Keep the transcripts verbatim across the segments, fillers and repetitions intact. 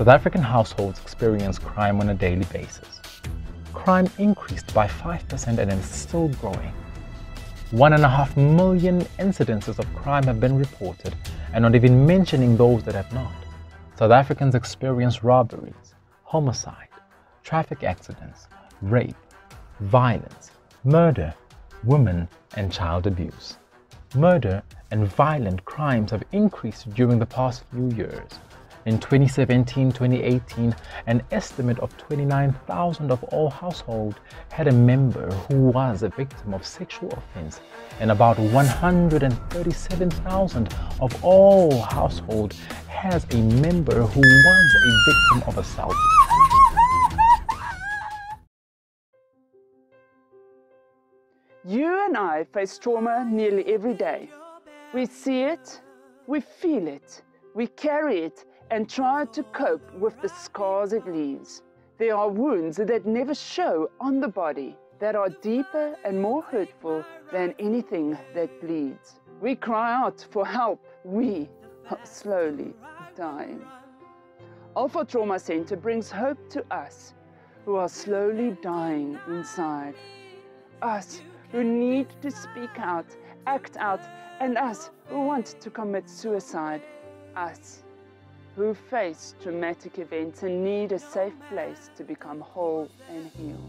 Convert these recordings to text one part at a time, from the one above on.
South African households experience crime on a daily basis. Crime increased by five percent and is still growing. One and a half million incidences of crime have been reported, and not even mentioning those that have not. South Africans experience robberies, homicide, traffic accidents, rape, violence, murder, women and child abuse. Murder and violent crimes have increased during the past few years. In twenty seventeen to twenty eighteen, an estimate of twenty-nine thousand of all households had a member who was a victim of sexual offense, and about one hundred thirty-seven thousand of all households has a member who was a victim of assault. You and I face trauma nearly every day. We see it, we feel it, we carry it, and try to cope with the scars it leaves. There are wounds that never show on the body that are deeper and more hurtful than anything that bleeds. We cry out for help. We are slowly dying. Alpha Trauma Center brings hope to us who are slowly dying inside. Us who need to speak out, act out, and us who want to commit suicide. Us who face traumatic events and need a safe place to become whole and heal.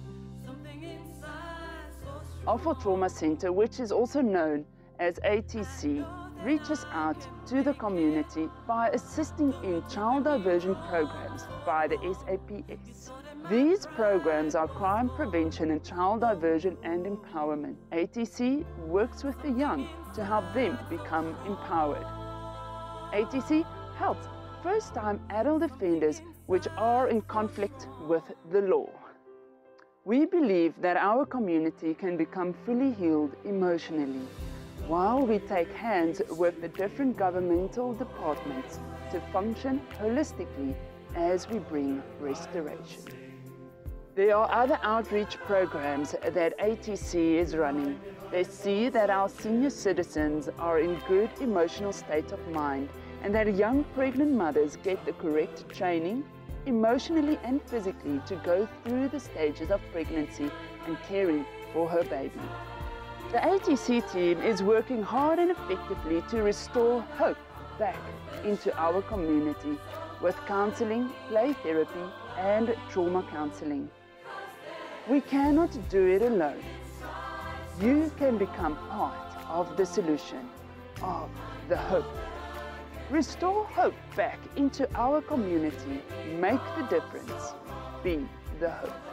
Alpha Trauma Center, which is also known as A T C, reaches out to the community by assisting in child diversion programs by the S A P S. These programs are crime prevention and child diversion and empowerment. A T C works with the young to help them become empowered. A T C helps first-time adult offenders which are in conflict with the law. We believe that our community can become fully healed emotionally while we take hands with the different governmental departments to function holistically as we bring restoration. There are other outreach programs that A T C is running. They see that our senior citizens are in good emotional state of mind and that young pregnant mothers get the correct training, emotionally and physically, to go through the stages of pregnancy and caring for her baby. The A T C team is working hard and effectively to restore hope back into our community with counselling, play therapy and trauma counselling. We cannot do it alone. You can become part of the solution, of the hope. Restore hope back into our community. Make the difference. Be the hope.